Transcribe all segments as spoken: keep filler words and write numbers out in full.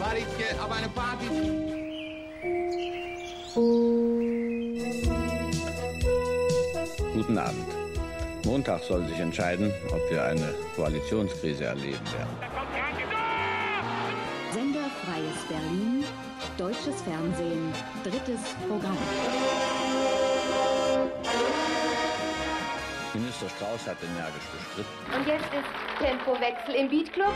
War ich auf eine Party? Guten Abend. Montag soll sich entscheiden, ob wir eine Koalitionskrise erleben werden. Sender Freies Berlin, Deutsches Fernsehen, drittes Programm. Minister Strauß hat energisch bestritten. Und jetzt ist Tempowechsel im Beatclub.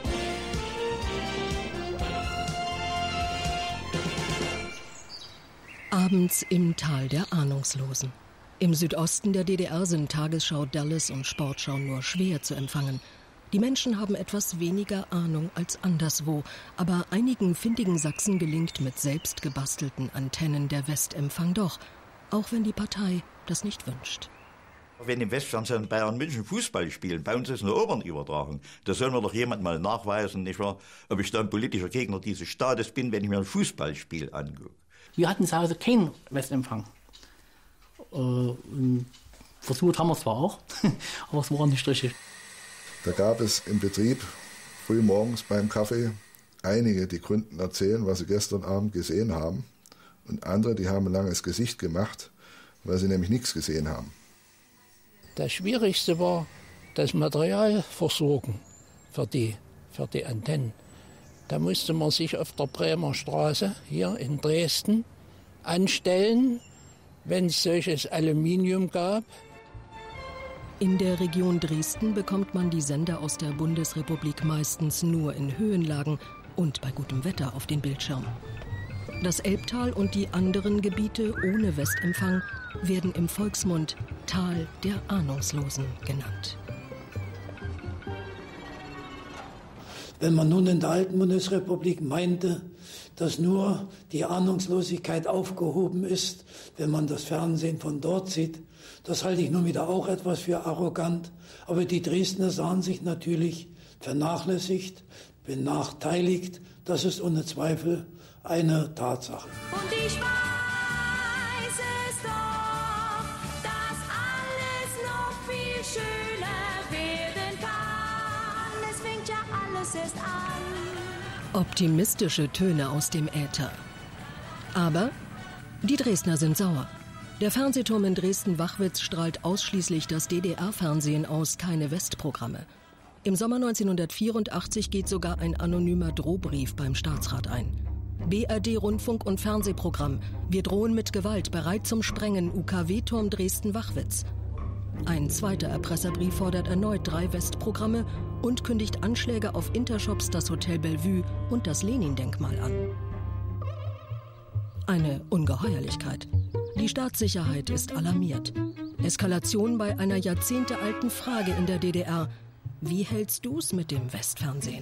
Abends im Tal der Ahnungslosen. Im Südosten der D D R sind Tagesschau Dallas und Sportschau nur schwer zu empfangen. Die Menschen haben etwas weniger Ahnung als anderswo, aber einigen findigen Sachsen gelingt mit selbst gebastelten Antennen der Westempfang doch, auch wenn die Partei das nicht wünscht. Wenn im Westfernsehen Bayern München Fußball spielen, bei uns ist eine Opernübertragung. Da soll mir doch jemand mal nachweisen, nicht wahr, ob ich da ein politischer Gegner dieses Staates bin, wenn ich mir ein Fußballspiel angucke. Wir hatten zu Hause keinen Westempfang. Äh, versucht haben wir es zwar auch, aber es war nicht richtig. Da gab es im Betrieb früh morgens beim Kaffee einige, die konnten erzählen, was sie gestern Abend gesehen haben. Und andere, die haben ein langes Gesicht gemacht, weil sie nämlich nichts gesehen haben. Das Schwierigste war das Materialversorgen für die, für die Antennen. Da musste man sich auf der Bremer Straße hier in Dresden anstellen, wenn es solches Aluminium gab. In der Region Dresden bekommt man die Sender aus der Bundesrepublik meistens nur in Höhenlagen und bei gutem Wetter auf den Bildschirm. Das Elbtal und die anderen Gebiete ohne Westempfang werden im Volksmund Tal der Ahnungslosen genannt. Wenn man nun in der alten Bundesrepublik meinte, dass nur die Ahnungslosigkeit aufgehoben ist, wenn man das Fernsehen von dort sieht, das halte ich nun wieder auch etwas für arrogant. Aber die Dresdner sahen sich natürlich vernachlässigt, benachteiligt. Das ist ohne Zweifel eine Tatsache. Und ich weiß es doch, dass alles noch viel schöner werden kann. Es fängt ja alles erst an. Optimistische Töne aus dem Äther. Aber die Dresdner sind sauer. Der Fernsehturm in Dresden-Wachwitz strahlt ausschließlich das D D R-Fernsehen aus, keine Westprogramme. Im Sommer neunzehnhundertvierundachtzig geht sogar ein anonymer Drohbrief beim Staatsrat ein. B R D-Rundfunk- und Fernsehprogramm. Wir drohen mit Gewalt, bereit zum Sprengen, U K W-Turm Dresden-Wachwitz. Ein zweiter Erpresserbrief fordert erneut drei Westprogramme und kündigt Anschläge auf Intershops, das Hotel Bellevue und das Lenin-Denkmal an. Eine Ungeheuerlichkeit. Die Staatssicherheit ist alarmiert. Eskalation bei einer jahrzehntealten Frage in der D D R. Wie hältst du's mit dem Westfernsehen?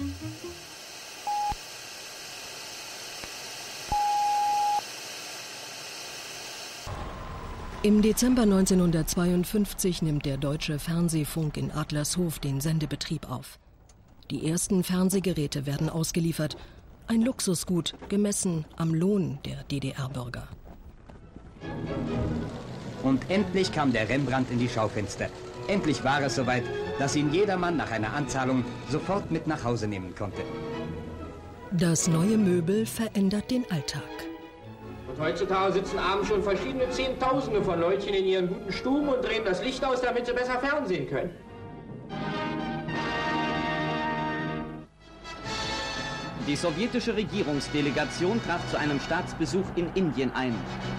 Im Dezember neunzehnhundertzweiundfünfzig nimmt der Deutsche Fernsehfunk in Adlershof den Sendebetrieb auf. Die ersten Fernsehgeräte werden ausgeliefert. Ein Luxusgut, gemessen am Lohn der D D R-Bürger. Und endlich kam der Rembrandt in die Schaufenster. Endlich war es soweit, dass ihn jedermann nach einer Anzahlung sofort mit nach Hause nehmen konnte. Das neue Möbel verändert den Alltag. Und heutzutage sitzen abends schon verschiedene Zehntausende von Leutchen in ihren guten Stuben und drehen das Licht aus, damit sie besser fernsehen können. Die sowjetische Regierungsdelegation traf zu einem Staatsbesuch in Indien ein.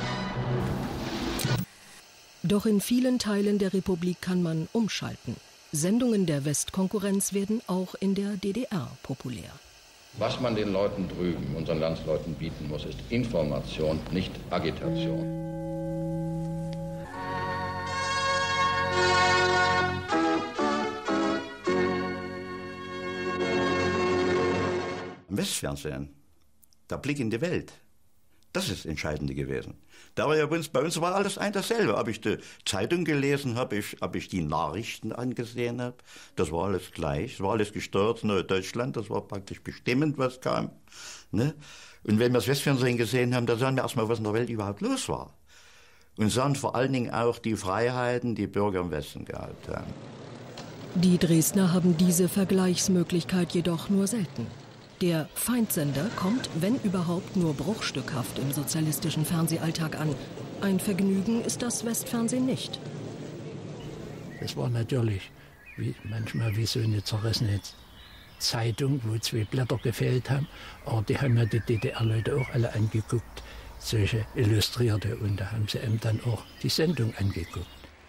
Doch in vielen Teilen der Republik kann man umschalten. Sendungen der Westkonkurrenz werden auch in der D D R populär. Was man den Leuten drüben, unseren Landsleuten bieten muss, ist Information, nicht Agitation. Im Westfernsehen, der Blick in die Welt, das ist das Entscheidende gewesen. Da war ja bei uns, bei uns war alles ein dasselbe. Ob ich die Zeitung gelesen habe, ich, ob ich die Nachrichten angesehen habe, das war alles gleich. Es war alles gesteuert, Neue Deutschland, das war praktisch bestimmend, was kam. Ne? Und wenn wir das Westfernsehen gesehen haben, da sahen wir erstmal, was in der Welt überhaupt los war. Und sahen vor allen Dingen auch die Freiheiten, die Bürger im Westen gehabt haben. Die Dresdner haben diese Vergleichsmöglichkeit jedoch nur selten. Der Feindsender kommt, wenn überhaupt, nur bruchstückhaft im sozialistischen Fernsehalltag an. Ein Vergnügen ist das Westfernsehen nicht. Es war natürlich wie, manchmal wie so eine zerrissene Zeitung, wo zwei Blätter gefehlt haben. Aber die haben ja die D D R-Leute auch alle angeguckt, solche Illustrierte. Und da haben sie eben dann auch die Sendung angeguckt.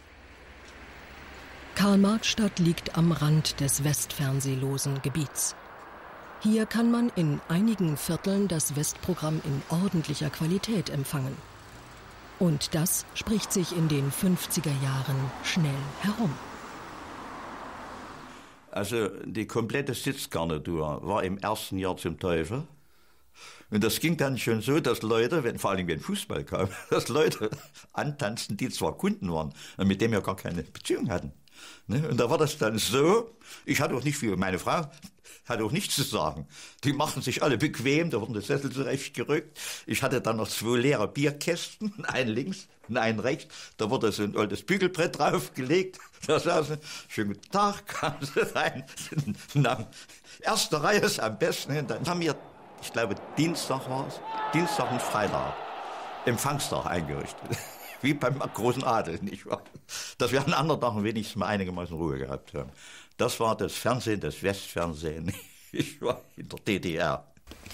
Karl-Marx-Stadt liegt am Rand des westfernsehlosen Gebiets. Hier kann man in einigen Vierteln das Westprogramm in ordentlicher Qualität empfangen. Und das spricht sich in den fünfziger Jahren schnell herum. Also die komplette Sitzgarnitur war im ersten Jahr zum Teufel. Und das ging dann schon so, dass Leute, wenn, vor allem wenn Fußball kam, dass Leute antanzten, die zwar Kunden waren und mit dem ja gar keine Beziehung hatten. Und da war das dann so, ich hatte auch nicht viel, meine Frau hatte auch nichts zu sagen. Die machten sich alle bequem, da wurden die Sessel zurechtgerückt. Ich hatte dann noch zwei leere Bierkästen, einen links und einen rechts. Da wurde so ein altes Bügelbrett draufgelegt. Da saßen, schönen guten Tag, kamen sie rein. Na, erste Reihe ist am besten. Und dann haben wir, ich glaube Dienstag war es, Dienstag und Freitag, Empfangstag eingerichtet. Wie beim großen Adel, nicht wahr? Dass wir an anderen Tagen wenigstens mal einigermaßen Ruhe gehabt haben. Das war das Fernsehen, das Westfernsehen. Ich war in der D D R.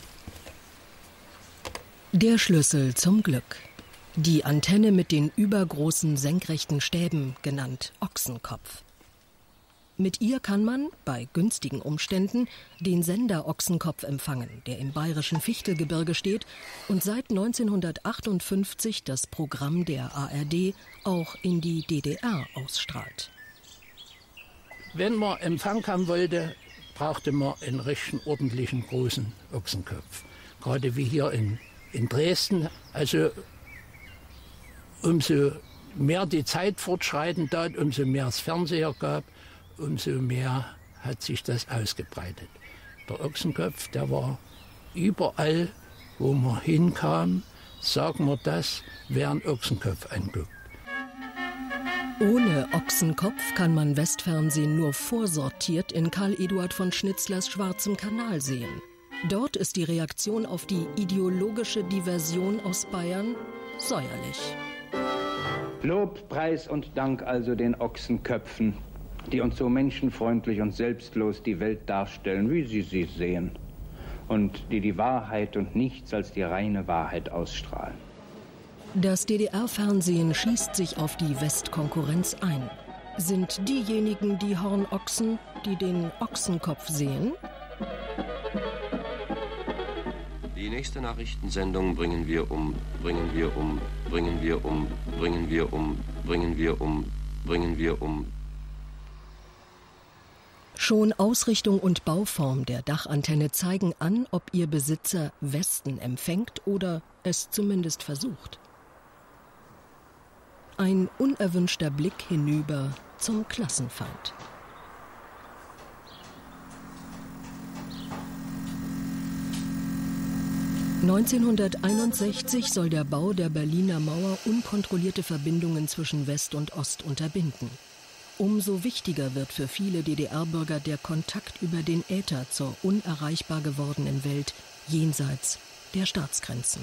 Der Schlüssel zum Glück. Die Antenne mit den übergroßen senkrechten Stäben, genannt Ochsenkopf. Mit ihr kann man, bei günstigen Umständen, den Sender Ochsenkopf empfangen, der im bayerischen Fichtelgebirge steht und seit neunzehnhundertachtundfünfzig das Programm der A R D auch in die D D R ausstrahlt. Wenn man Empfang haben wollte, brauchte man einen richtigen, ordentlichen, großen Ochsenkopf. Gerade wie hier in, in Dresden. Also umso mehr die Zeit fortschreitend tat, umso mehr es Fernseher gab, umso mehr hat sich das ausgebreitet. Der Ochsenkopf, der war überall, wo man hinkam, sagen wir das, wer einen Ochsenkopf anguckt. Ohne Ochsenkopf kann man Westfernsehen nur vorsortiert in Karl Eduard von Schnitzlers Schwarzem Kanal sehen. Dort ist die Reaktion auf die ideologische Diversion aus Bayern säuerlich. Lob, Preis und Dank also den Ochsenköpfen, die uns so menschenfreundlich und selbstlos die Welt darstellen, wie sie sie sehen, und die die Wahrheit und nichts als die reine Wahrheit ausstrahlen. Das D D R-Fernsehen schießt sich auf die Westkonkurrenz ein. Sind diejenigen die Hornochsen, die den Ochsenkopf sehen? Die nächste Nachrichtensendung bringen wir um, bringen wir um, bringen wir um, bringen wir um, bringen wir um, bringen wir um. Schon Ausrichtung und Bauform der Dachantenne zeigen an, ob ihr Besitzer Westen empfängt oder es zumindest versucht. Ein unerwünschter Blick hinüber zum Klassenfeind. neunzehnhunderteinundsechzig soll der Bau der Berliner Mauer unkontrollierte Verbindungen zwischen West und Ost unterbinden. Umso wichtiger wird für viele D D R-Bürger der Kontakt über den Äther zur unerreichbar gewordenen Welt jenseits der Staatsgrenzen.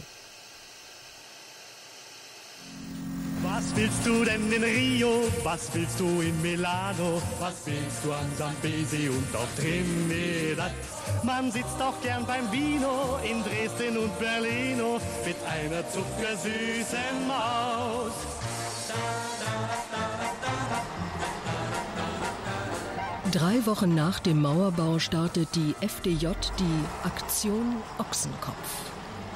Was willst du denn in Rio? Was willst du in Milano? Was willst du an Zambesi und auf Trinidad? Man sitzt auch gern beim Vino in Dresden und Berlino mit einer zuckersüßen Maus. Drei Wochen nach dem Mauerbau startet die F D J die Aktion Ochsenkopf.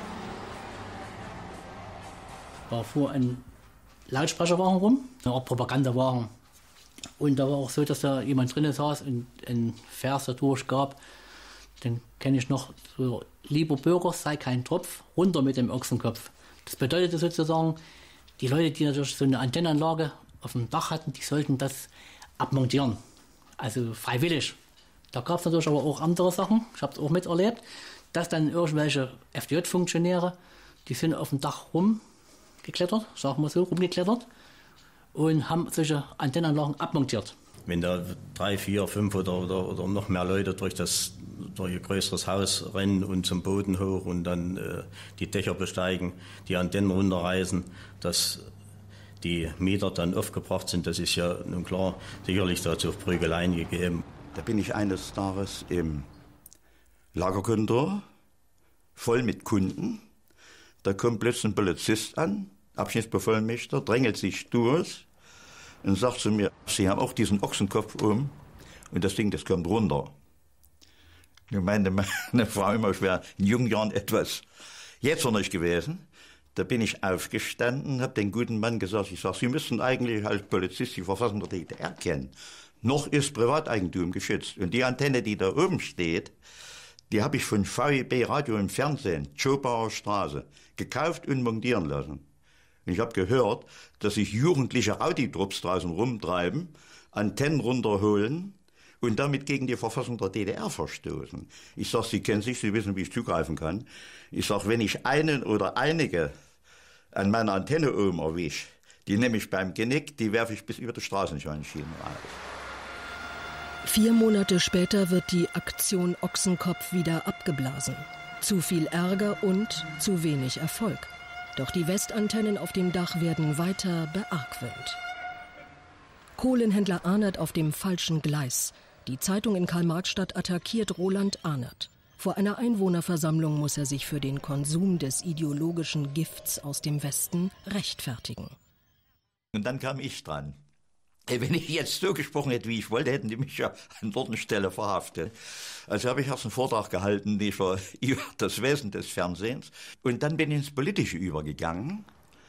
War vor ein Lautsprecherwagen rum, ein Propagandawagen. Und da war auch so, dass da jemand drinnen saß und einen Vers dadurch gab. Den kenne ich noch, so, lieber Bürger, sei kein Tropf, runter mit dem Ochsenkopf. Das bedeutete sozusagen, die Leute, die natürlich so eine Antennenanlage auf dem Dach hatten, die sollten das abmontieren. Also freiwillig. Da gab es natürlich aber auch andere Sachen, ich habe es auch miterlebt, dass dann irgendwelche F D J-Funktionäre, die sind auf dem Dach rumgeklettert, sagen wir so, rumgeklettert und haben solche Antennenanlagen abmontiert. wenn da drei, vier, fünf oder, oder, oder noch mehr Leute durch das durch ein größeres Haus rennen und zum Boden hoch und dann äh, die Dächer besteigen, die Antennen runterreißen, dass die Mieter dann aufgebracht sind, das ist ja nun klar sicherlich dazu Prügeleien gegeben. Da bin ich eines Tages im Lagerkontor, voll mit Kunden. Da kommt plötzlich ein Polizist an, Abschnittsbevollmächtiger, drängelt sich durch und sagt zu mir, Sie haben auch diesen Ochsenkopf um und das Ding, das kommt runter. Ich meinte meine Frau immer, ich wäre in jungen Jahren etwas jähzornig gewesen. Da bin ich aufgestanden, habe den guten Mann gesagt, ich sage, Sie müssten eigentlich als Polizist die Verfassung der D D R kennen. Noch ist Privateigentum geschützt. Und die Antenne, die da oben steht, die habe ich von V E B Radio und Fernsehen, Schobauer Straße, gekauft und montieren lassen. Und ich habe gehört, dass sich jugendliche Audi-Trupps draußen rumtreiben, Antennen runterholen und damit gegen die Verfassung der D D R verstoßen. Ich sage, Sie kennen sich, Sie wissen, wie ich zugreifen kann. Ich sage, wenn ich einen oder einige an meiner Antenne oben erwische, die nehme ich beim Genick, die werfe ich bis über die Straßenscheinschienen raus. Vier Monate später wird die Aktion Ochsenkopf wieder abgeblasen. Zu viel Ärger und zu wenig Erfolg. Doch die Westantennen auf dem Dach werden weiter beargwöhnt. Kohlenhändler Ahnert auf dem falschen Gleis. Die Zeitung in Karl-Marx-Stadt attackiert Roland Ahnert. Vor einer Einwohnerversammlung muss er sich für den Konsum des ideologischen Gifts aus dem Westen rechtfertigen. Und dann kam ich dran. Wenn ich jetzt so gesprochen hätte, wie ich wollte, hätten die mich ja an dort eine Stelle verhaftet. Also habe ich erst einen Vortrag gehalten über das Wesen des Fernsehens. Und dann bin ich ins Politische übergegangen,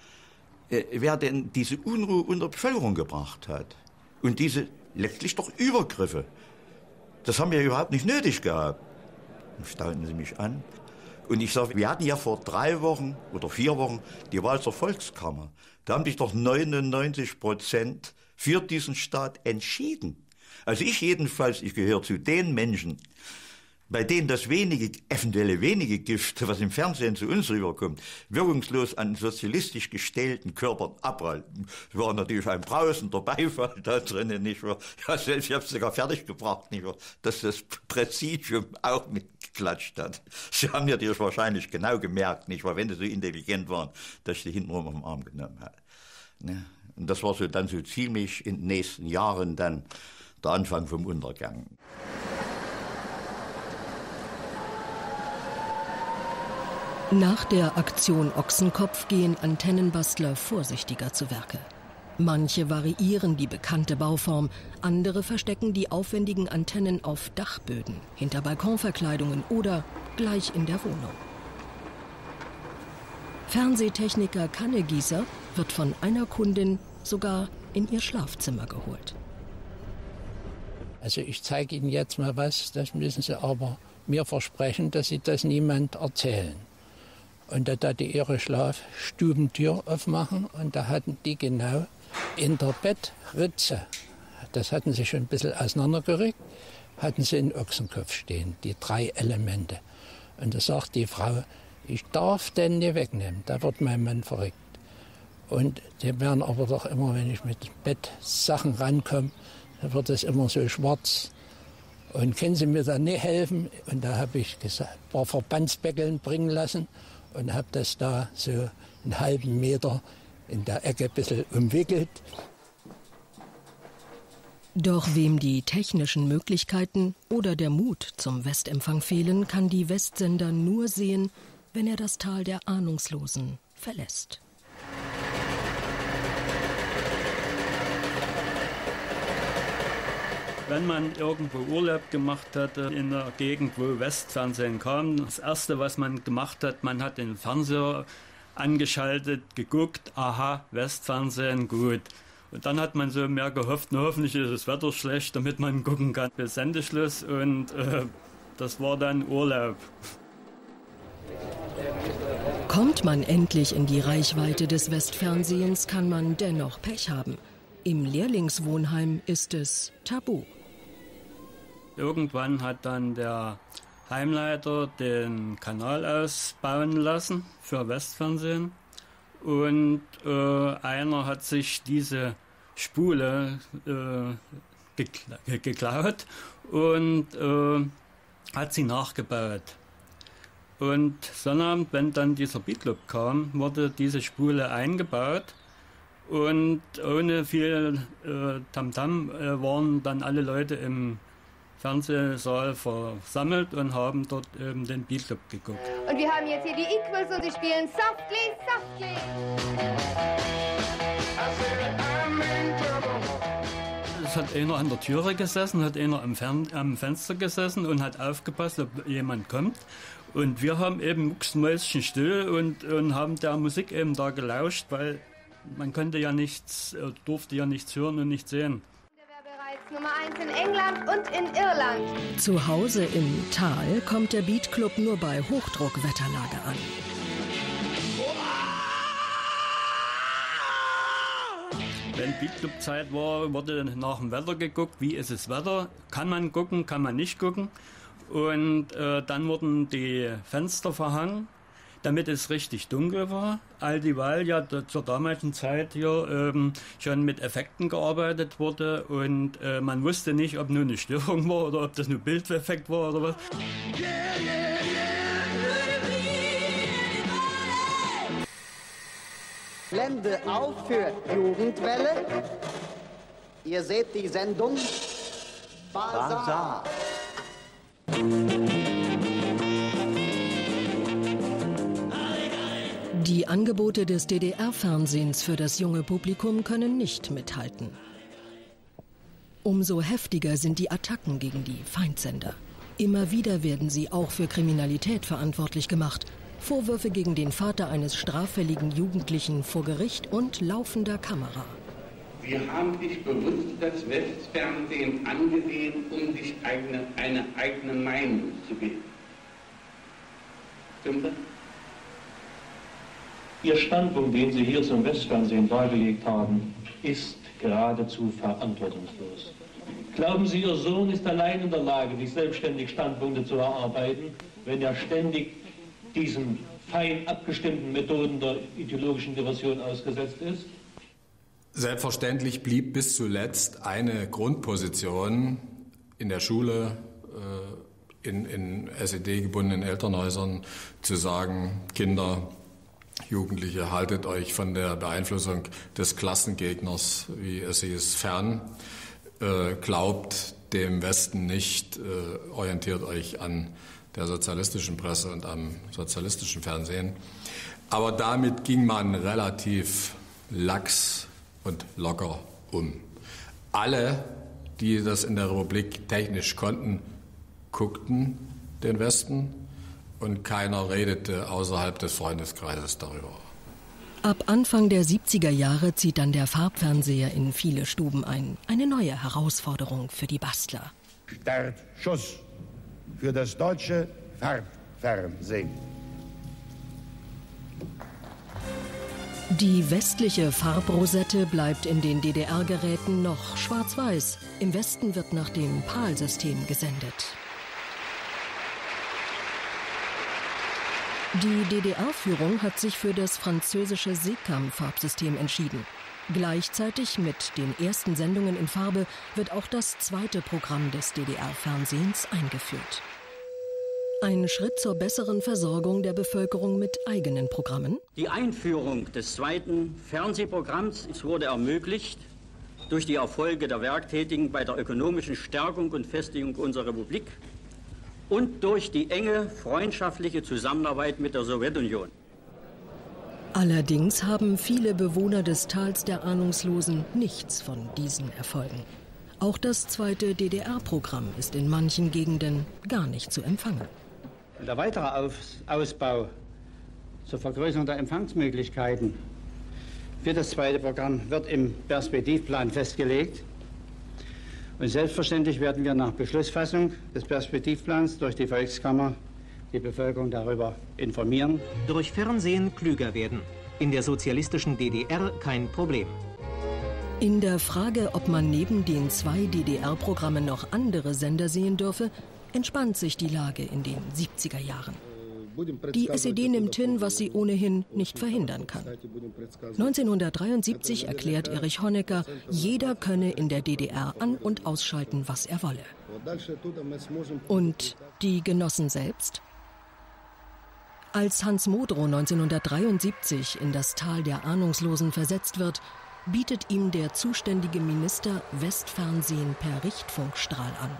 wer denn diese Unruhe unter der Bevölkerung gebracht hat. Und diese letztlich doch Übergriffe. Das haben wir überhaupt nicht nötig gehabt. Dann staunten sie mich an. Und ich sage, wir hatten ja vor drei Wochen oder vier Wochen die Wahl zur Volkskammer. Da haben sich doch neunundneunzig Prozent für diesen Staat entschieden. Also ich jedenfalls, ich gehöre zu den Menschen, bei denen das wenige, eventuelle wenige Gift, was im Fernsehen zu uns rüberkommt, wirkungslos an sozialistisch gestählten Körpern abprallt. Es war natürlich ein brausender Beifall da drinnen, nicht wahr? Ja, selbst ich habe es sogar fertig gebracht, nicht wahr? Dass das Präsidium auch mitgeklatscht hat. Sie haben ja natürlich wahrscheinlich genau gemerkt, nicht wahr, wenn sie so intelligent waren, dass ich die hintenrum am Arm genommen habe. Ne? Und das war so dann so ziemlich in den nächsten Jahren dann der Anfang vom Untergang. Nach der Aktion Ochsenkopf gehen Antennenbastler vorsichtiger zu Werke. Manche variieren die bekannte Bauform, andere verstecken die aufwendigen Antennen auf Dachböden, hinter Balkonverkleidungen oder gleich in der Wohnung. Fernsehtechniker Kannegießer wird von einer Kundin sogar in ihr Schlafzimmer geholt. Also ich zeige Ihnen jetzt mal was, das müssen Sie aber mir versprechen, dass Sie das niemand erzählen. Und da da die ihre Schlafstubentür aufmachen und da hatten die genau in der Bettritze, das hatten sie schon ein bisschen auseinandergerückt, hatten sie einen Ochsenkopf stehen, die drei Elemente. Und da sagt die Frau, ich darf den nicht wegnehmen, da wird mein Mann verrückt. Und die werden aber doch immer, wenn ich mit Bettsachen rankomme, da wird es immer so schwarz. Und können Sie mir da nicht helfen? Und da habe ich gesagt, ein paar Verbandsbeckeln bringen lassen und habe das da so einen halben Meter in der Ecke ein bisschen umwickelt. Doch wem die technischen Möglichkeiten oder der Mut zum Westempfang fehlen, kann die Westsender nur sehen, wenn er das Tal der Ahnungslosen verlässt. Wenn man irgendwo Urlaub gemacht hatte in der Gegend, wo Westfernsehen kam, das Erste, was man gemacht hat, man hat den Fernseher angeschaltet, geguckt, aha, Westfernsehen, gut. Und dann hat man so mehr gehofft, na, hoffentlich ist das Wetter schlecht, damit man gucken kann. Bis Sendeschluss und äh, das war dann Urlaub. Kommt man endlich in die Reichweite des Westfernsehens, kann man dennoch Pech haben. Im Lehrlingswohnheim ist es tabu. Irgendwann hat dann der Heimleiter den Kanal ausbauen lassen für Westfernsehen. Und äh, einer hat sich diese Spule, äh, gekla- geklaut und äh, hat sie nachgebaut. Und Sonnabend, wenn dann dieser Beatclub kam, wurde diese Spule eingebaut und ohne viel äh, Tamtam äh, waren dann alle Leute im Fernsehsaal versammelt und haben dort eben den Beatclub geguckt. Und wir haben jetzt hier die Equals und sie spielen Softly, Softly. Es hat einer an der Türe gesessen, hat einer am, Fern- am Fenster gesessen und hat aufgepasst, ob jemand kommt. Und wir haben eben mucksmäuschenstill und, und haben der Musik eben da gelauscht, weil man konnte ja nichts, durfte ja nichts hören und nichts sehen. Nummer eins in England und in Irland. Zu Hause im Tal kommt der Beatclub nur bei Hochdruckwetterlage an. Wenn Beatclub-Zeit war, wurde nach dem Wetter geguckt, wie ist das Wetter, kann man gucken, kann man nicht gucken. Und äh, dann wurden die Fenster verhangen, damit es richtig dunkel war. All dieweil ja zur damaligen Zeit hier ähm, schon mit Effekten gearbeitet wurde und äh, man wusste nicht, ob nur eine Störung war oder ob das nur Bildeffekt war oder was. Blende auf für Jugendwelle. Ihr seht die Sendung Basar. Die Angebote des D D R-Fernsehens für das junge Publikum können nicht mithalten. Umso heftiger sind die Attacken gegen die Feindsender. Immer wieder werden sie auch für Kriminalität verantwortlich gemacht. Vorwürfe gegen den Vater eines straffälligen Jugendlichen vor Gericht und laufender Kamera. Sie haben sich bewusst das Westfernsehen angesehen, um sich eine, eine eigene Meinung zu bilden. Stimmt das? Ihr Standpunkt, den Sie hier zum Westfernsehen dargelegt haben, ist geradezu verantwortungslos. Glauben Sie, Ihr Sohn ist allein in der Lage, sich selbstständig Standpunkte zu erarbeiten, wenn er ständig diesen fein abgestimmten Methoden der ideologischen Diversion ausgesetzt ist? Selbstverständlich blieb bis zuletzt eine Grundposition in der Schule, in, in S E D-gebundenen Elternhäusern, zu sagen, Kinder, Jugendliche, haltet euch von der Beeinflussung des Klassengegners, wie es hieß, fern, äh, glaubt dem Westen nicht, äh, orientiert euch an der sozialistischen Presse und am sozialistischen Fernsehen. Aber damit ging man relativ lax und locker um. Alle, die das in der Republik technisch konnten, guckten den Westen und keiner redete außerhalb des Freundeskreises darüber. Ab Anfang der siebziger Jahre zieht dann der Farbfernseher in viele Stuben ein. Eine neue Herausforderung für die Bastler. Startschuss für das deutsche Farbfernsehen. Die westliche Farbrosette bleibt in den D D R-Geräten noch schwarz-weiß. Im Westen wird nach dem PAL-System gesendet. Die D D R-Führung hat sich für das französische SECAM-Farbsystem entschieden. Gleichzeitig mit den ersten Sendungen in Farbe wird auch das zweite Programm des D D R-Fernsehens eingeführt. Ein Schritt zur besseren Versorgung der Bevölkerung mit eigenen Programmen? Die Einführung des zweiten Fernsehprogramms wurde ermöglicht durch die Erfolge der Werktätigen bei der ökonomischen Stärkung und Festigung unserer Republik und durch die enge freundschaftliche Zusammenarbeit mit der Sowjetunion. Allerdings haben viele Bewohner des Tals der Ahnungslosen nichts von diesen Erfolgen. Auch das zweite D D R-Programm ist in manchen Gegenden gar nicht zu empfangen. Der weitere Aus Ausbau zur Vergrößerung der Empfangsmöglichkeiten für das zweite Programm wird im Perspektivplan festgelegt. Und selbstverständlich werden wir nach Beschlussfassung des Perspektivplans durch die Volkskammer die Bevölkerung darüber informieren. Durch Fernsehen klüger werden. In der sozialistischen D D R kein Problem. In der Frage, ob man neben den zwei D D R-Programmen noch andere Sender sehen dürfe, entspannt sich die Lage in den siebziger Jahren. Die S E D nimmt hin, was sie ohnehin nicht verhindern kann. neunzehnhundertdreiundsiebzig erklärt Erich Honecker, jeder könne in der D D R an- und ausschalten, was er wolle. Und die Genossen selbst? Als Hans Modrow neunzehnhundertdreiundsiebzig in das Tal der Ahnungslosen versetzt wird, bietet ihm der zuständige Minister Westfernsehen per Richtfunkstrahl an.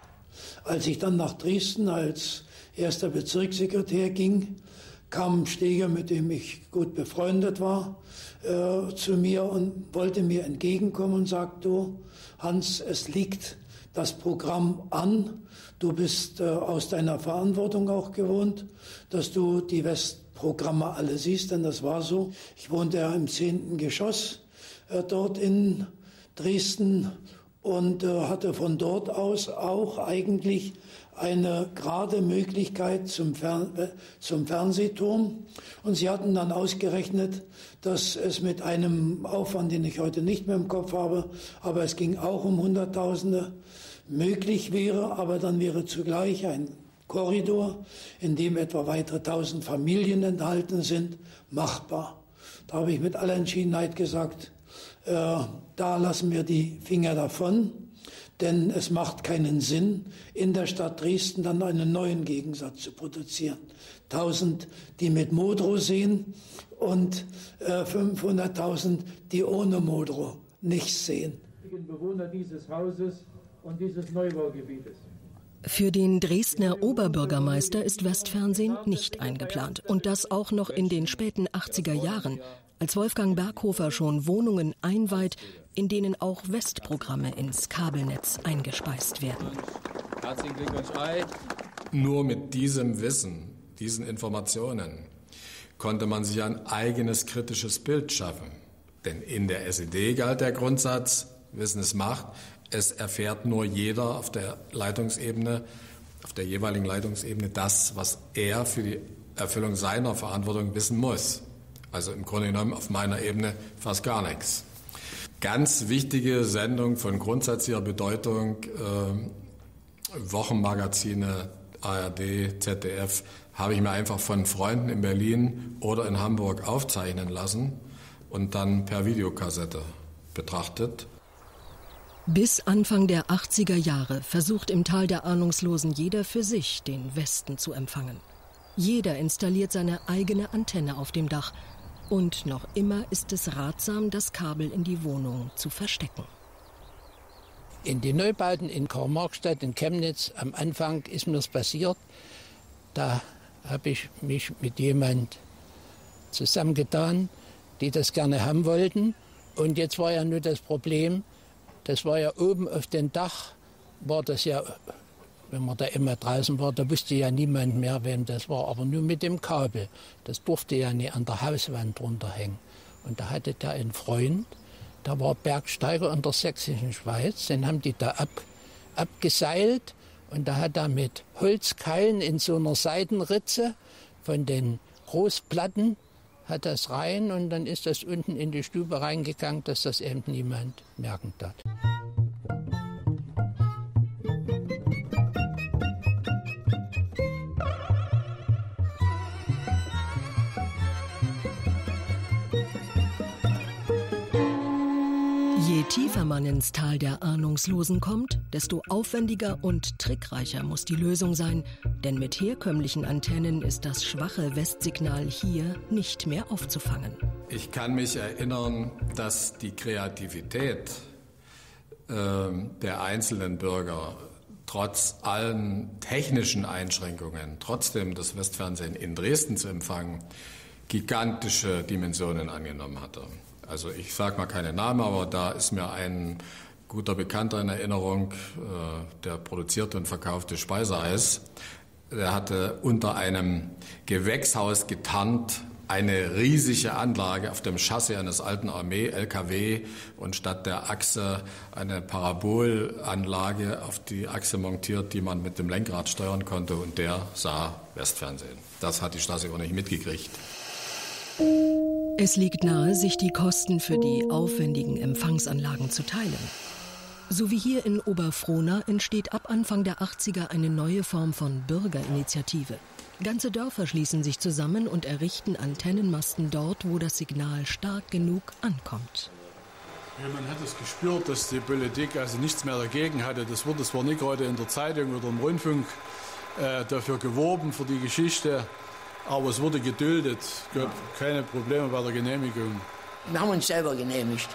Als ich dann nach Dresden als erster Bezirkssekretär ging, kam Steger, mit dem ich gut befreundet war, äh, zu mir und wollte mir entgegenkommen und sagte, du, Hans, es liegt das Programm an. Du bist äh, aus deiner Verantwortung auch gewohnt, dass du die Westprogramme alle siehst, denn das war so. Ich wohnte ja im zehnten Geschoss äh, dort in Dresden und äh, hatte von dort aus auch eigentlich eine gerade Möglichkeit zum, Fer äh, zum Fernsehturm. Und sie hatten dann ausgerechnet, dass es mit einem Aufwand, den ich heute nicht mehr im Kopf habe, aber es ging auch um Hunderttausende, möglich wäre, aber dann wäre zugleich ein Korridor, in dem etwa weitere tausend Familien enthalten sind, machbar. Da habe ich mit aller Entschiedenheit gesagt, äh, da lassen wir die Finger davon, denn es macht keinen Sinn, in der Stadt Dresden dann einen neuen Gegensatz zu produzieren. Tausend, die mit Modrow sehen und äh, fünfhunderttausend, die ohne Modrow nichts sehen. Bewohner dieses Hauses und dieses Neubaugebietes. Für den Dresdner Oberbürgermeister ist Westfernsehen nicht eingeplant. Und das auch noch in den späten achtziger Jahren, als Wolfgang Berghofer schon Wohnungen einweiht, in denen auch Westprogramme ins Kabelnetz eingespeist werden. Herzlichen Glückwunsch, Ei. Nur mit diesem Wissen, diesen Informationen, konnte man sich ein eigenes kritisches Bild schaffen. Denn in der S E D galt der Grundsatz, Wissen ist Macht. Es erfährt nur jeder auf der Leitungsebene, auf der jeweiligen Leitungsebene das, was er für die Erfüllung seiner Verantwortung wissen muss. Also im Grunde genommen auf meiner Ebene fast gar nichts. Ganz wichtige Sendung von grundsätzlicher Bedeutung, äh, Wochenmagazine, A R D, Z D F, habe ich mir einfach von Freunden in Berlin oder in Hamburg aufzeichnen lassen und dann per Videokassette betrachtet. Bis Anfang der achtziger Jahre versucht im Tal der Ahnungslosen jeder für sich, den Westen zu empfangen. Jeder installiert seine eigene Antenne auf dem Dach. Und noch immer ist es ratsam, das Kabel in die Wohnung zu verstecken. In den Neubauten in Karl-Marx-Stadt, in Chemnitz, am Anfang ist mir das passiert. Da habe ich mich mit jemand zusammengetan, die das gerne haben wollten. Und jetzt war ja nur das Problem, das war ja oben auf dem Dach, war das ja, wenn man da immer draußen war, da wusste ja niemand mehr, wem das war, aber nur mit dem Kabel. Das durfte ja nicht an der Hauswand runterhängen. Und da hatte der einen Freund, der war Bergsteiger in der sächsischen Schweiz, den haben die da ab, abgeseilt und da hat er mit Holzkeilen in so einer Seitenritze von den Großplatten hat das rein und dann ist das unten in die Stube reingegangen, dass das eben niemand merken darf. Je tiefer man ins Tal der Ahnungslosen kommt, desto aufwendiger und trickreicher muss die Lösung sein, denn mit herkömmlichen Antennen ist das schwache Westsignal hier nicht mehr aufzufangen. Ich kann mich erinnern, dass die Kreativität äh, der einzelnen Bürger trotz allen technischen Einschränkungen, trotzdem das Westfernsehen in Dresden zu empfangen, gigantische Dimensionen angenommen hatte. Also ich sage mal keine Namen, aber da ist mir ein guter Bekannter in Erinnerung, äh, der produzierte und verkaufte Speiseeis. Der hatte unter einem Gewächshaus getarnt eine riesige Anlage auf dem Chassis eines alten Armee-L K W und statt der Achse eine Parabolanlage auf die Achse montiert, die man mit dem Lenkrad steuern konnte, und der sah Westfernsehen. Das hat die Stasi auch nicht mitgekriegt. Es liegt nahe, sich die Kosten für die aufwendigen Empfangsanlagen zu teilen. So wie hier in Oberfrohna entsteht ab Anfang der achtziger eine neue Form von Bürgerinitiative. Ganze Dörfer schließen sich zusammen und errichten Antennenmasten dort, wo das Signal stark genug ankommt. Ja, man hat es gespürt, dass die Politik also nichts mehr dagegen hatte. Das wurde zwar nicht gerade in der Zeitung oder im Rundfunk äh, dafür geworben, für die Geschichte, aber es wurde geduldet. Es gab keine Probleme bei der Genehmigung. Wir haben uns selber genehmigt,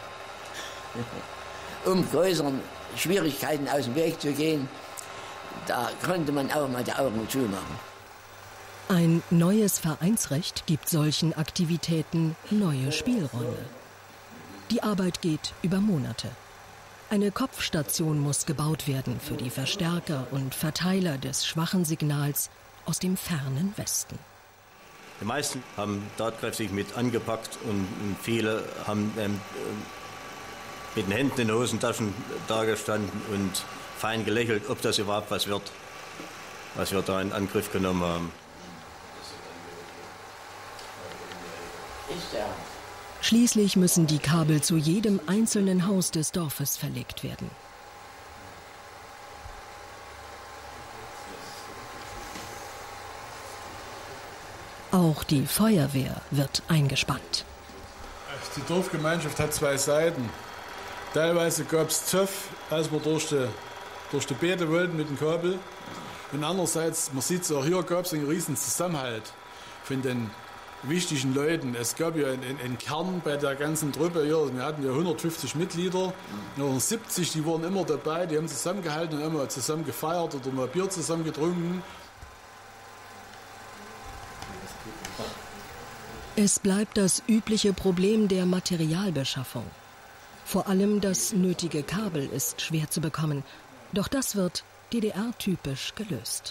um größeren Schwierigkeiten aus dem Weg zu gehen. Da konnte man auch mal die Augen zumachen. Ein neues Vereinsrecht gibt solchen Aktivitäten neue Spielräume. Die Arbeit geht über Monate. Eine Kopfstation muss gebaut werden für die Verstärker und Verteiler des schwachen Signals aus dem fernen Westen. Die meisten haben tatkräftig mit angepackt und viele haben ähm, mit den Händen in den Hosentaschen dagestanden und fein gelächelt, ob das überhaupt was wird, was wir da in Angriff genommen haben. Schließlich müssen die Kabel zu jedem einzelnen Haus des Dorfes verlegt werden. Auch die Feuerwehr wird eingespannt. Die Dorfgemeinschaft hat zwei Seiten. Teilweise gab es Zoff, als wir durch die, durch die Beete wollten mit dem Kabel. Und andererseits, man sieht es auch hier, gab es einen riesen Zusammenhalt von den wichtigen Leuten. Es gab ja einen, einen Kern bei der ganzen Truppe. Ja, wir hatten ja hundertfünfzig Mitglieder, ja, siebzig, die waren immer dabei, die haben zusammengehalten und immer zusammen gefeiert oder mal Bier zusammen getrunken. Es bleibt das übliche Problem der Materialbeschaffung. Vor allem das nötige Kabel ist schwer zu bekommen. Doch das wird D D R-typisch gelöst.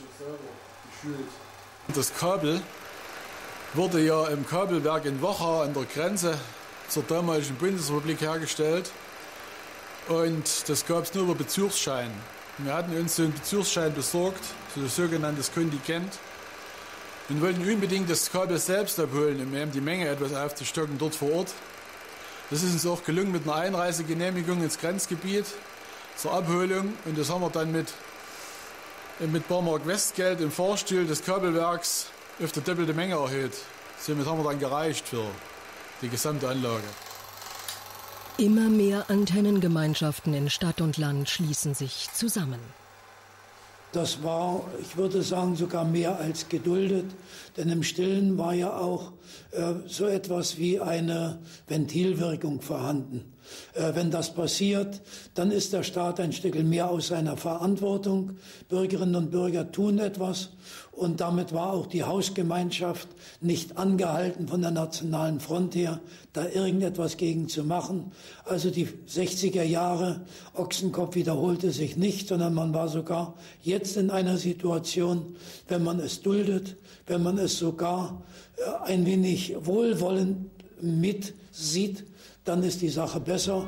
Das Kabel wurde ja im Kabelwerk in Wachau an der Grenze zur damaligen Bundesrepublik hergestellt. Und das gab es nur über Bezugsschein. Wir hatten uns so einen Bezugsschein besorgt, so ein sogenanntes Kontingent. Wir wollten unbedingt das Kabel selbst abholen, um eben die Menge etwas aufzustocken dort vor Ort. Das ist uns auch gelungen mit einer Einreisegenehmigung ins Grenzgebiet zur Abholung. Und das haben wir dann mit, mit Barmark Westgeld im Fahrstuhl des Kabelwerks auf die doppelte Menge erhöht. Somit haben wir dann gereicht für die gesamte Anlage. Immer mehr Antennengemeinschaften in Stadt und Land schließen sich zusammen. Das war, ich würde sagen, sogar mehr als geduldet, denn im Stillen war ja auch äh, so etwas wie eine Ventilwirkung vorhanden. Äh, wenn das passiert, dann ist der Staat ein Stück mehr aus seiner Verantwortung. Bürgerinnen und Bürger tun etwas und damit war auch die Hausgemeinschaft nicht angehalten von der Nationalen Front her, da irgendetwas gegen zu machen. Also die sechziger Jahre, Ochsenkopf wiederholte sich nicht, sondern man war sogar jetzt in einer Situation, wenn man es duldet, wenn man es sogar äh, ein wenig wohlwollend mitsieht, dann ist die Sache besser.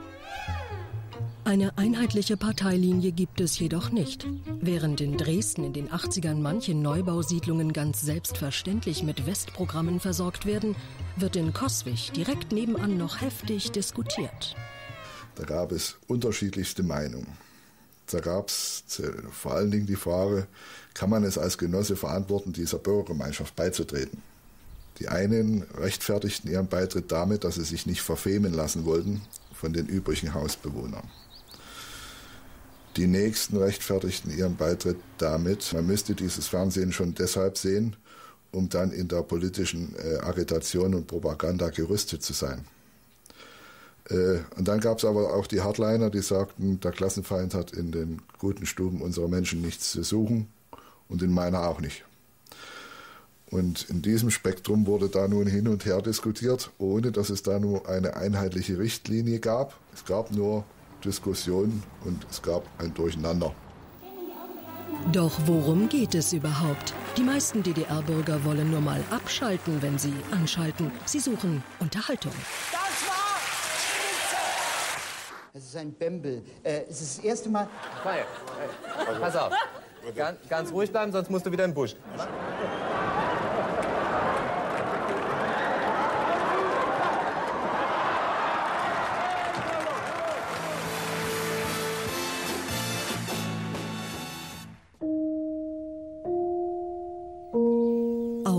Eine einheitliche Parteilinie gibt es jedoch nicht. Während in Dresden in den achtzigern manche Neubausiedlungen ganz selbstverständlich mit Westprogrammen versorgt werden, wird in Coswig direkt nebenan noch heftig diskutiert. Da gab es unterschiedlichste Meinungen. Da gab es vor allen Dingen die Frage, kann man es als Genosse verantworten, dieser Bürgergemeinschaft beizutreten? Die einen rechtfertigten ihren Beitritt damit, dass sie sich nicht verfemen lassen wollten von den übrigen Hausbewohnern. Die nächsten rechtfertigten ihren Beitritt damit, man müsste dieses Fernsehen schon deshalb sehen, um dann in der politischen äh, Agitation und Propaganda gerüstet zu sein. Äh, und dann gab es aber auch die Hardliner, die sagten, der Klassenfeind hat in den guten Stuben unserer Menschen nichts zu suchen und in meiner auch nicht. Und in diesem Spektrum wurde da nun hin und her diskutiert, ohne dass es da nur eine einheitliche Richtlinie gab. Es gab nur Diskussionen und es gab ein Durcheinander. Doch worum geht es überhaupt? Die meisten D D R-Bürger wollen nur mal abschalten, wenn sie anschalten. Sie suchen Unterhaltung. Das war Spitze! Es ist ein Bembel. Äh, es ist das erste Mal... Hey, hey. Pass auf. Ganz, ganz ruhig bleiben, sonst musst du wieder im Busch.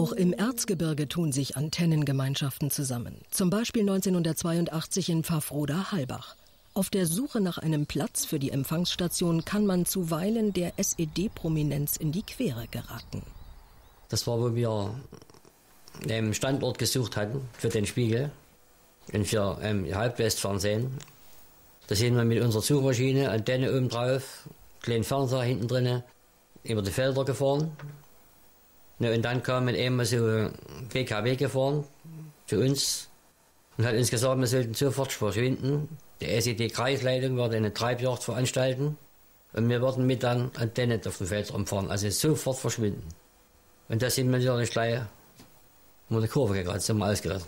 Auch im Erzgebirge tun sich Antennengemeinschaften zusammen. Zum Beispiel neunzehnhundertzweiundachtzig in Pfaffroda-Halbach. Auf der Suche nach einem Platz für die Empfangsstation kann man zuweilen der S E D-Prominenz in die Quere geraten. Das war, wo wir einen Standort gesucht hatten für den Spiegel und für ähm, Halbwestfernsehen. Da sind wir mit unserer Suchmaschine, Antenne oben drauf, kleinen Fernseher hinten drin, über die Felder gefahren. Ja, und dann kam mit einmal so B K W gefahren zu uns und hat uns gesagt, wir sollten sofort verschwinden. Die S E D-Kreisleitung würde eine Treibjagd veranstalten und wir würden mit dann Antenne auf den Feldern fahren, also sofort verschwinden. Und da sind wir natürlich gleich um die Kurve gegangen, sind wir ausgerissen.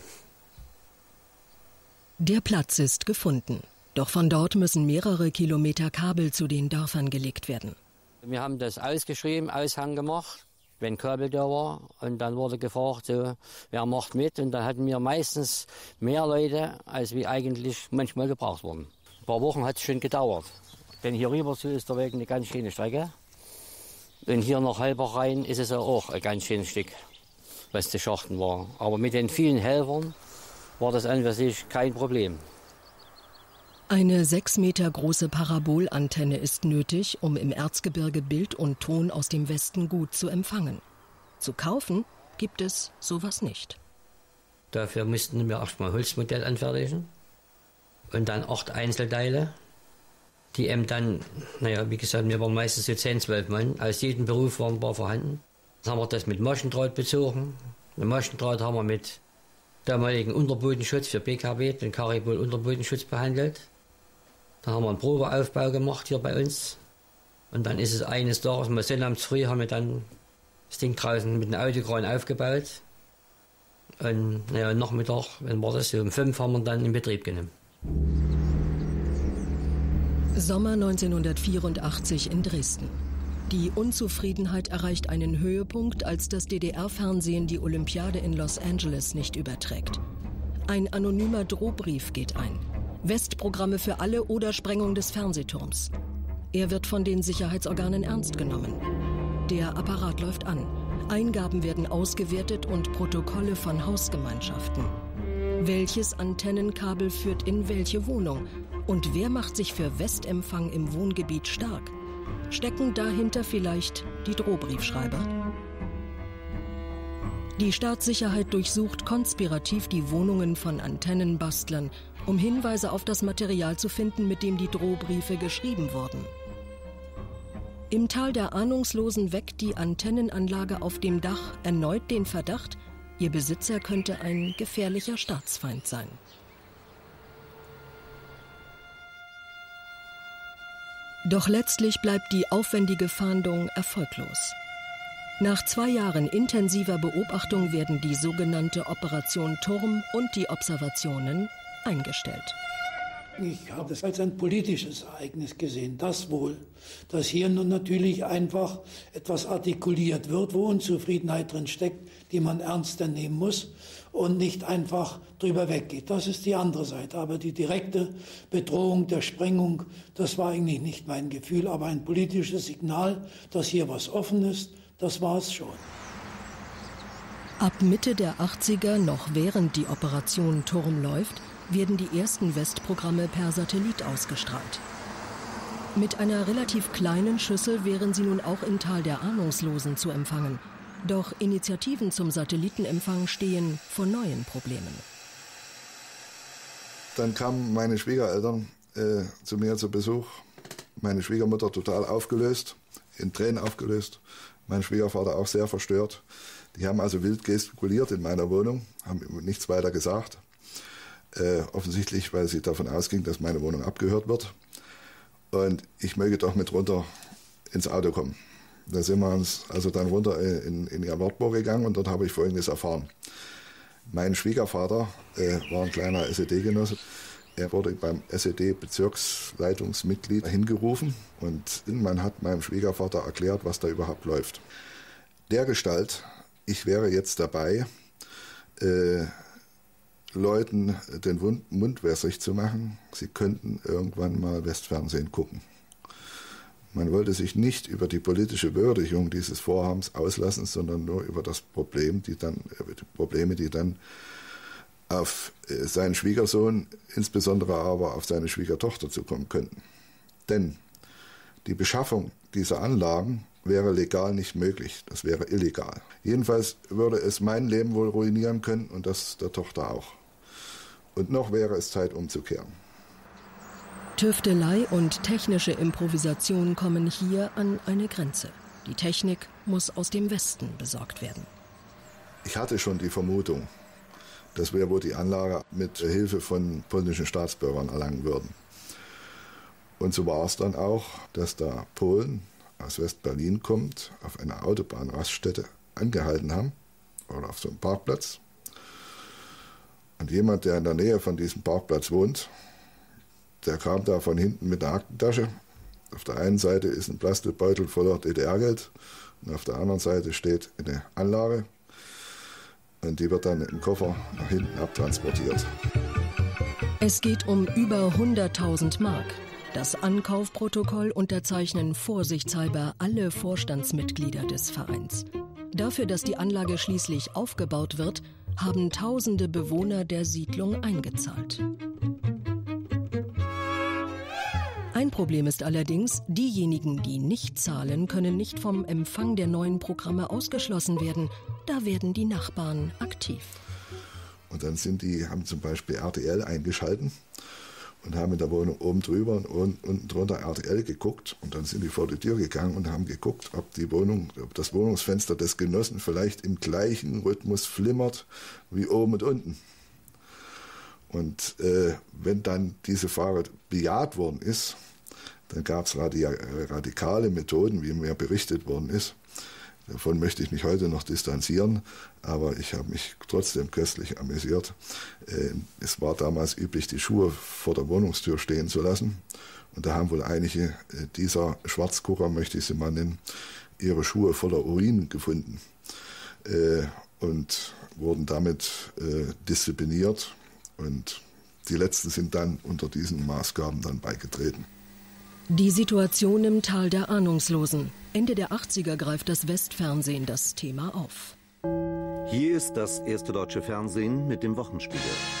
Der Platz ist gefunden, doch von dort müssen mehrere Kilometer Kabel zu den Dörfern gelegt werden. Wir haben das ausgeschrieben, Aushang gemacht, wenn Kabel da war, und dann wurde gefragt, so, wer macht mit, und dann hatten wir meistens mehr Leute, als wie eigentlich manchmal gebraucht wurden. Ein paar Wochen hat es schon gedauert, denn hier rüber zu ist der Weg eine ganz schöne Strecke, und hier nach Halbach rein ist es auch ein ganz schönes Stück, was zu schachten war. Aber mit den vielen Helfern war das an sich kein Problem. Eine sechs Meter große Parabolantenne ist nötig, um im Erzgebirge Bild und Ton aus dem Westen gut zu empfangen. Zu kaufen gibt es sowas nicht. Dafür mussten wir erstmal ein Holzmodell anfertigen und dann acht Einzelteile, die eben dann, naja, wie gesagt, wir waren meistens so zehn, zwölf Mann, aus jedem Beruf waren ein paar vorhanden. Dann haben wir das mit Maschendraht bezogen. Den Maschendraht haben wir mit damaligen Unterbodenschutz für B K W, den Caribol Unterbodenschutz behandelt. Dann haben wir einen Probeaufbau gemacht hier bei uns. Und dann ist es eines Tages, mal sonnabends früh, haben wir dann das Ding draußen mit dem Autokran aufgebaut. Und naja, Nachmittag, wenn war das so, um fünf haben wir dann in Betrieb genommen. Sommer neunzehnhundertvierundachtzig in Dresden. Die Unzufriedenheit erreicht einen Höhepunkt, als das D D R-Fernsehen die Olympiade in Los Angeles nicht überträgt. Ein anonymer Drohbrief geht ein. Westprogramme für alle oder Sprengung des Fernsehturms. Er wird von den Sicherheitsorganen ernst genommen. Der Apparat läuft an. Eingaben werden ausgewertet und Protokolle von Hausgemeinschaften. Welches Antennenkabel führt in welche Wohnung? Und wer macht sich für Westempfang im Wohngebiet stark? Stecken dahinter vielleicht die Drohbriefschreiber? Die Staatssicherheit durchsucht konspirativ die Wohnungen von Antennenbastlern, um Hinweise auf das Material zu finden, mit dem die Drohbriefe geschrieben wurden. Im Tal der Ahnungslosen weckt die Antennenanlage auf dem Dach erneut den Verdacht, ihr Besitzer könnte ein gefährlicher Staatsfeind sein. Doch letztlich bleibt die aufwendige Fahndung erfolglos. Nach zwei Jahren intensiver Beobachtung werden die sogenannte Operation Turm und die Observationen eingestellt. Ich habe es als ein politisches Ereignis gesehen, das wohl, dass hier nun natürlich einfach etwas artikuliert wird, wo Unzufriedenheit drin steckt, die man ernster nehmen muss und nicht einfach drüber weggeht. Das ist die andere Seite. Aber die direkte Bedrohung der Sprengung, das war eigentlich nicht mein Gefühl, aber ein politisches Signal, dass hier was offen ist, das war es schon. Ab Mitte der achtziger, noch während die Operation Turm läuft, werden die ersten Westprogramme per Satellit ausgestrahlt. Mit einer relativ kleinen Schüssel wären sie nun auch im Tal der Ahnungslosen zu empfangen. Doch Initiativen zum Satellitenempfang stehen vor neuen Problemen. Dann kamen meine Schwiegereltern äh, zu mir zu Besuch. Meine Schwiegermutter total aufgelöst, in Tränen aufgelöst. Mein Schwiegervater auch sehr verstört. Die haben also wild gestikuliert in meiner Wohnung, haben nichts weiter gesagt. Äh, offensichtlich, weil sie davon ausging, dass meine Wohnung abgehört wird. Und ich möge doch mit runter ins Auto kommen. Da sind wir uns also dann runter in, in ihr Wartburg gegangen und dort habe ich Folgendes erfahren. Mein Schwiegervater äh, war ein kleiner S E D-Genosse. Er wurde beim S E D-Bezirksleitungsmitglied hingerufen und man hat meinem Schwiegervater erklärt, was da überhaupt läuft. Dergestalt, ich wäre jetzt dabei, äh, Leuten den Mund wässrig zu machen, sie könnten irgendwann mal Westfernsehen gucken. Man wollte sich nicht über die politische Würdigung dieses Vorhabens auslassen, sondern nur über das Problem, die dann, die Probleme, die dann auf seinen Schwiegersohn, insbesondere aber auf seine Schwiegertochter zukommen könnten. Denn die Beschaffung dieser Anlagen wäre legal nicht möglich, das wäre illegal. Jedenfalls würde es mein Leben wohl ruinieren können und das der Tochter auch. Und noch wäre es Zeit umzukehren. Tüftelei und technische Improvisation kommen hier an eine Grenze. Die Technik muss aus dem Westen besorgt werden. Ich hatte schon die Vermutung, dass wir wohl die Anlage mit Hilfe von polnischen Staatsbürgern erlangen würden. Und so war es dann auch, dass da Polen aus West-Berlin kommt, auf einer Autobahnraststätte angehalten haben oder auf so einem Parkplatz. Und jemand, der in der Nähe von diesem Parkplatz wohnt, der kam da von hinten mit einer Aktentasche. Auf der einen Seite ist ein Plastikbeutel voller D D R-Geld und auf der anderen Seite steht eine Anlage. Und die wird dann im Koffer nach hinten abtransportiert. Es geht um über hunderttausend Mark. Das Ankaufprotokoll unterzeichnen vorsichtshalber alle Vorstandsmitglieder des Vereins. Dafür, dass die Anlage schließlich aufgebaut wird, haben tausende Bewohner der Siedlung eingezahlt. Ein Problem ist allerdings, diejenigen, die nicht zahlen, können nicht vom Empfang der neuen Programme ausgeschlossen werden. Da werden die Nachbarn aktiv. Und dann sind die, haben zum Beispiel R T L eingeschalten und haben in der Wohnung oben drüber und unten drunter R T L geguckt. Und dann sind die vor die Tür gegangen und haben geguckt, ob die Wohnung, ob das Wohnungsfenster des Genossen vielleicht im gleichen Rhythmus flimmert wie oben und unten. Und äh, wenn dann diese Frage bejaht worden ist, dann gab es radikale Methoden, wie mir berichtet worden ist. Davon möchte ich mich heute noch distanzieren, aber ich habe mich trotzdem köstlich amüsiert. Äh, es war damals üblich, die Schuhe vor der Wohnungstür stehen zu lassen. Und da haben wohl einige äh, dieser Schwarzgucker, möchte ich sie mal nennen, ihre Schuhe voller Urin gefunden äh, und wurden damit äh, diszipliniert. Und die Letzten sind dann unter diesen Maßgaben dann beigetreten. Die Situation im Tal der Ahnungslosen. Ende der achtziger greift das Westfernsehen das Thema auf. Hier ist das erste deutsche Fernsehen mit dem Wochenspiegel.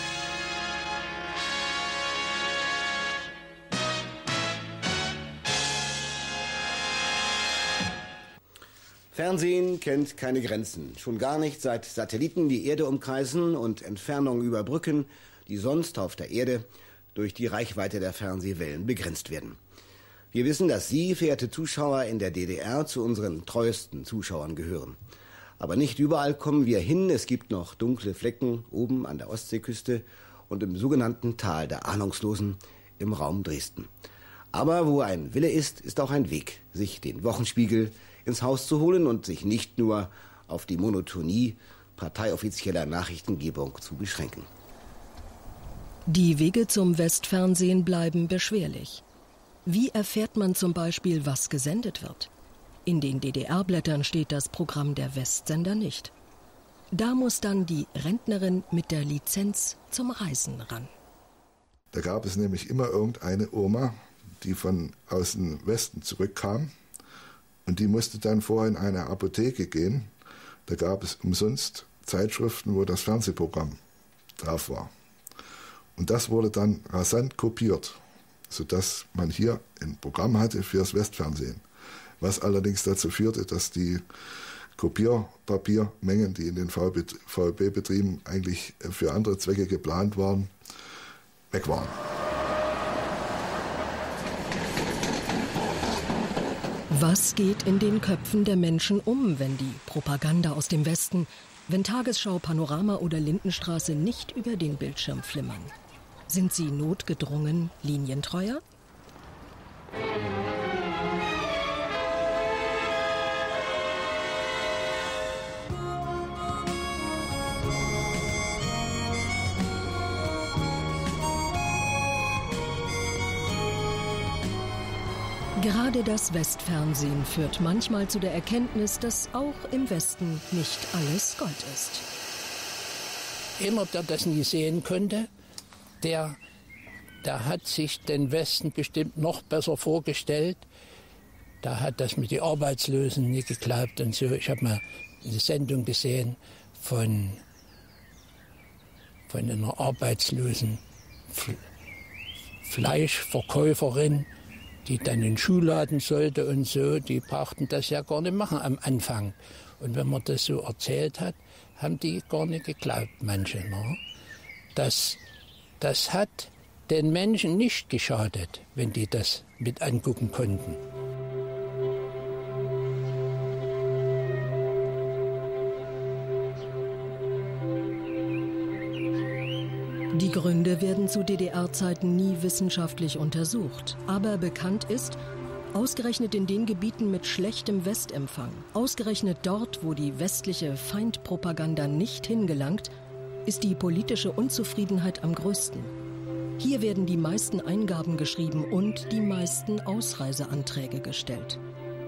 Fernsehen kennt keine Grenzen. Schon gar nicht, seit Satelliten die Erde umkreisen und Entfernungen überbrücken, die sonst auf der Erde durch die Reichweite der Fernsehwellen begrenzt werden. Wir wissen, dass Sie, verehrte Zuschauer, in der D D R zu unseren treuesten Zuschauern gehören. Aber nicht überall kommen wir hin. Es gibt noch dunkle Flecken oben an der Ostseeküste und im sogenannten Tal der Ahnungslosen im Raum Dresden. Aber wo ein Wille ist, ist auch ein Weg, sich den Wochenspiegel ins Haus zu holen und sich nicht nur auf die Monotonie parteiоffizieller Nachrichtengebung zu beschränken. Die Wege zum Westfernsehen bleiben beschwerlich. Wie erfährt man zum Beispiel, was gesendet wird? In den D D R-Blättern steht das Programm der Westsender nicht. Da muss dann die Rentnerin mit der Lizenz zum Reisen ran. Da gab es nämlich immer irgendeine Oma, die von aus dem Westen zurückkam. Und die musste dann vorher in eine Apotheke gehen. Da gab es umsonst Zeitschriften, wo das Fernsehprogramm drauf war. Und das wurde dann rasant kopiert, sodass man hier ein Programm hatte für das Westfernsehen. Was allerdings dazu führte, dass die Kopierpapiermengen, die in den V E B-Betrieben eigentlich für andere Zwecke geplant waren, weg waren. Was geht in den Köpfen der Menschen um, wenn die Propaganda aus dem Westen, wenn Tagesschau, Panorama oder Lindenstraße nicht über den Bildschirm flimmern? Sind sie notgedrungen linientreuer? Gerade das Westfernsehen führt manchmal zu der Erkenntnis, dass auch im Westen nicht alles Gold ist. Jemand, der das nie sehen konnte, der, der hat sich den Westen bestimmt noch besser vorgestellt, Da hat das mit den Arbeitslosen nicht geklappt und so. Ich habe mal eine Sendung gesehen von, von einer arbeitslosen Fleischverkäuferin, die dann in den Schuhladen sollte und so. Die brauchten das ja gar nicht machen am Anfang. Und wenn man das so erzählt hat, haben die gar nicht geglaubt, manche. Ne? Das, das hat den Menschen nicht geschadet, wenn die das mit angucken konnten. Die Gründe werden zu D D R-Zeiten nie wissenschaftlich untersucht. Aber bekannt ist, ausgerechnet in den Gebieten mit schlechtem Westempfang, ausgerechnet dort, wo die westliche Feindpropaganda nicht hingelangt, ist die politische Unzufriedenheit am größten. Hier werden die meisten Eingaben geschrieben und die meisten Ausreiseanträge gestellt.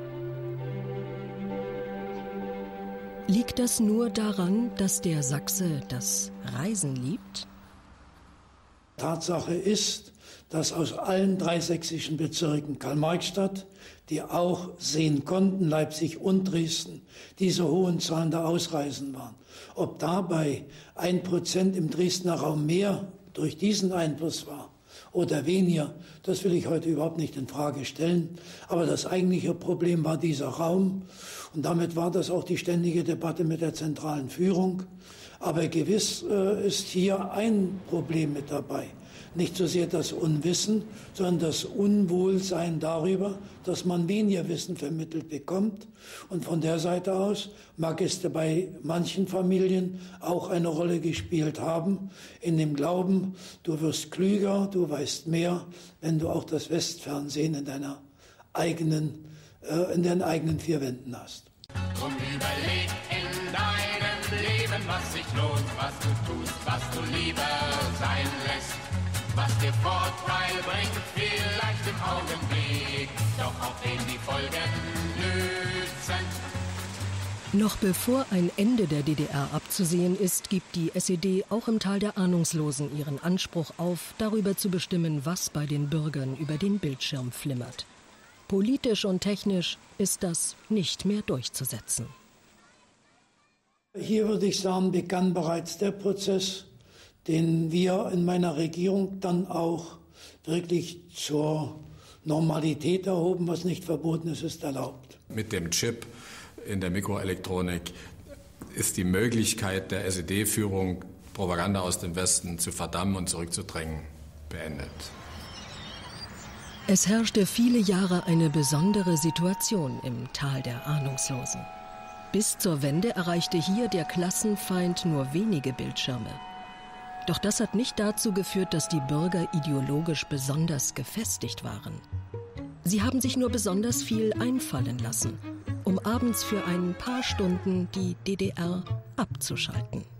Liegt das nur daran, dass der Sachse das Reisen liebt? Tatsache ist, dass aus allen drei sächsischen Bezirken Karl-Marx-Stadt, die auch sehen konnten, Leipzig und Dresden, diese hohen Zahlen der Ausreisen waren. Ob dabei ein Prozent im Dresdner Raum mehr durch diesen Einfluss war oder weniger, das will ich heute überhaupt nicht in Frage stellen. Aber das eigentliche Problem war dieser Raum und damit war das auch die ständige Debatte mit der zentralen Führung. Aber gewiss äh, ist hier ein Problem mit dabei. Nicht so sehr das Unwissen, sondern das Unwohlsein darüber, dass man weniger Wissen vermittelt bekommt. Und von der Seite aus mag es bei manchen Familien auch eine Rolle gespielt haben, in dem Glauben, du wirst klüger, du weißt mehr, wenn du auch das Westfernsehen in deiner eigenen, äh, in deinen eigenen vier Wänden hast. Drum überleg in deinem Leben, was sich lohnt, was du tust, was du lieber sein lässt. Was dir Vorteil bringt, vielleicht im Augenblick, doch auch den die Folgen nützen. Noch bevor ein Ende der D D R abzusehen ist, gibt die S E D auch im Tal der Ahnungslosen ihren Anspruch auf, darüber zu bestimmen, was bei den Bürgern über den Bildschirm flimmert. Politisch und technisch ist das nicht mehr durchzusetzen. Hier würde ich sagen, begann bereits der Prozess, den wir in meiner Regierung dann auch wirklich zur Normalität erhoben. Was nicht verboten ist, ist erlaubt. Mit dem Chip in der Mikroelektronik ist die Möglichkeit der S E D-Führung, Propaganda aus dem Westen zu verdammen und zurückzudrängen, beendet. Es herrschte viele Jahre eine besondere Situation im Tal der Ahnungslosen. Bis zur Wende erreichte hier der Klassenfeind nur wenige Bildschirme. Doch das hat nicht dazu geführt, dass die Bürger ideologisch besonders gefestigt waren. Sie haben sich nur besonders viel einfallen lassen, um abends für ein paar Stunden die D D R abzuschalten.